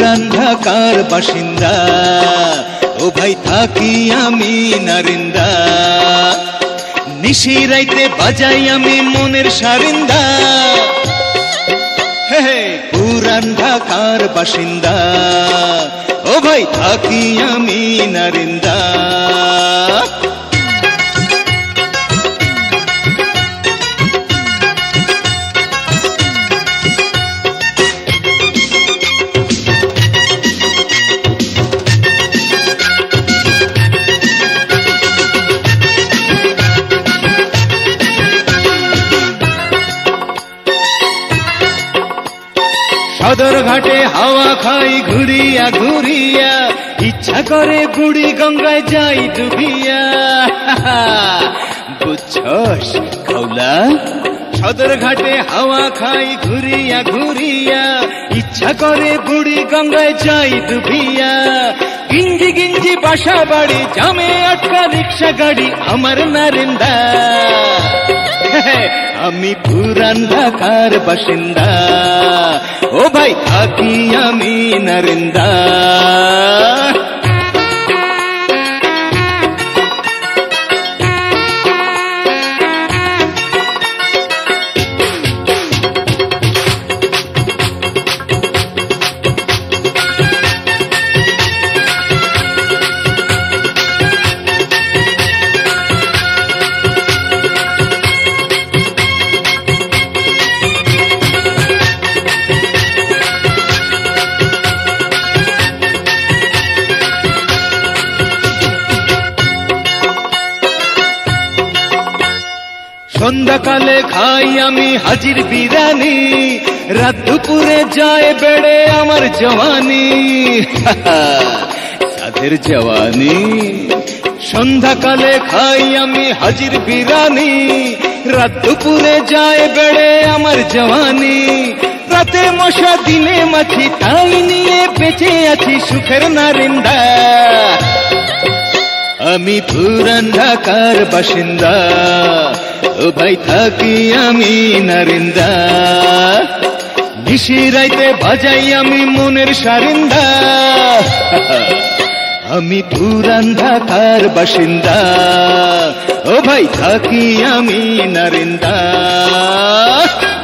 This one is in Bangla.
পুরান ঢাকার বাসিন্দা, ও ভাই থাকি আমি নারিন্দা। নিশি রাইতে বাজাই আমি মনের সারিন্দা, হে পুরান ঢাকার বাসিন্দা, ও ভাই থাকি আমি নারিন্দা। সদর ঘাটে হাওয়া খাই ঘুরিয়া ঘুরিয়া, ইচ্ছা করে বুড়ি গঙ্গায় যাই ডুবিয়া। বুঝছস খৌলা? সদর ঘাটে হাওয়া খাই ঘুরিয়া ঘুরিয়া, ইচ্ছা করে বুড়ি গঙ্গায় যাই ডুবিয়া। গিঞ্জি গিঞ্জি বাসা বাড়ি, জামে আটকা রিক্সা গাড়ি আমার নারিন্দা। আমি পুরান ঢাকার বাসিন্দা, ও ভাই থাকি আমি নারিন্দা। সন্ধ্যাকালে খাই আমি হাজির বিরিয়ানি, রাত দুপুরে যায় বেড়ে আমার জওয়ানি। তাদের জওয়ানি। সন্ধ্যাকালে খাই আমি হাজির বিরিয়ানি, রাত দুপুরে যায় বেড়ে আমার জওয়ানি। রাতে মশা দিনে মাছি, তাই নিয়ে বেঁচে আছি সুখের নারিন্দা। আমি পুরান ঢাকার বাসিন্দা, ও ভাই থাকি আমি নারিন্দা। নিশি রাইতে বাজাই আমি মনের সারিন্দা, আমি পুরান ঢাকার বাসিন্দা, ও ভাই থাকি আমি নারিন্দা।